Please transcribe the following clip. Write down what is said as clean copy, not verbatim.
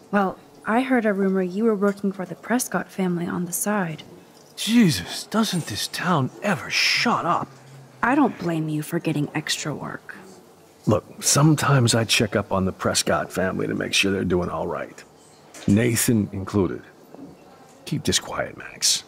Well, I heard a rumor you were working for the Prescott family on the side. Jesus, doesn't this town ever shut up? I don't blame you for getting extra work. Look, sometimes I check up on the Prescott family to make sure they're doing all right. Nathan included. Keep this quiet, Max.